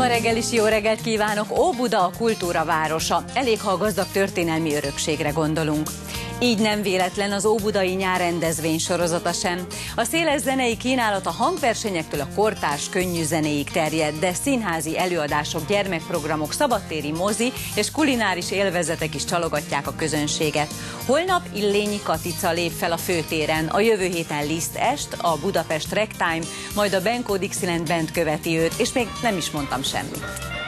Ma reggel is jó reggelt kívánok! Óbuda a kultúra városa. Elég, ha a gazdag történelmi örökségre gondolunk. Így nem véletlen az óbudai nyárrendezvény sorozata sem. A széles zenei kínálat a hangversenyektől a kortárs könnyű zenéig terjed, de színházi előadások, gyermekprogramok, szabadtéri mozi és kulináris élvezetek is csalogatják a közönséget. Holnap Illényi Katica lép fel a főtéren, a jövő héten Liszt Est, a Budapest Ragtime, majd a Benko Dixieland Band követi őt, és még nem is mondtam semmit.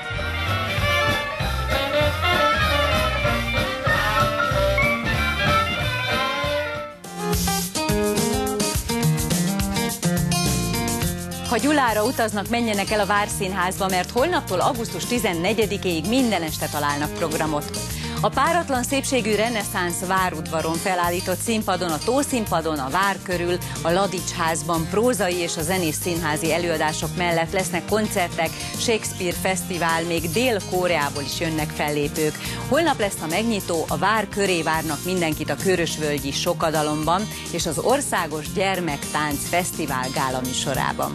Ha Gyulára utaznak, menjenek el a Várszínházba, mert holnaptól augusztus 14-ig minden este találnak programot. A páratlan szépségű reneszánsz várudvaron felállított színpadon, a Tószínpadon, a Vár körül, a Ladics házban prózai és a zenés színházi előadások mellett lesznek koncertek, Shakespeare Fesztivál, még Dél-Koreából is jönnek fellépők. Holnap lesz a megnyitó, a Vár köré várnak mindenkit a Körösvölgyi Sokadalomban és az Országos Gyermektánc Fesztivál gála műsorában.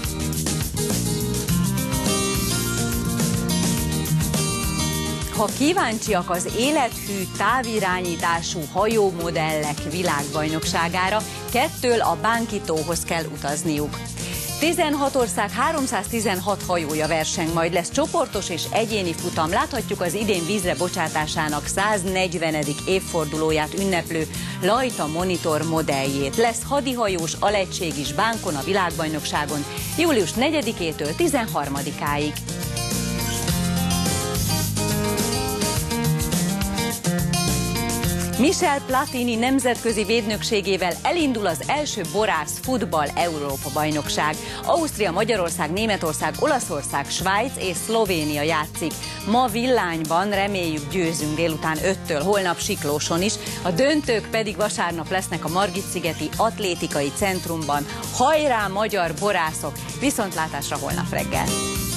Ha kíváncsiak az élethű, távirányítású hajómodellek világbajnokságára, 2-től a Bánkítóhoz kell utazniuk. 16 ország 316 hajója verseng, majd lesz csoportos és egyéni futam. Láthatjuk az idén vízre bocsátásának 140. évfordulóját ünneplő Lajta Monitor modelljét. Lesz hadihajós alegység is Bánkon a világbajnokságon július 4-től 13-áig. Michel Platini nemzetközi védnökségével elindul az első borász futball Európa-bajnokság. Ausztria, Magyarország, Németország, Olaszország, Svájc és Szlovénia játszik. Ma Villányban reméljük győzünk délután 5-től, holnap Siklóson is. A döntők pedig vasárnap lesznek a Margit-szigeti Atlétikai Centrumban. Hajrá, magyar borászok! Viszontlátásra holnap reggel!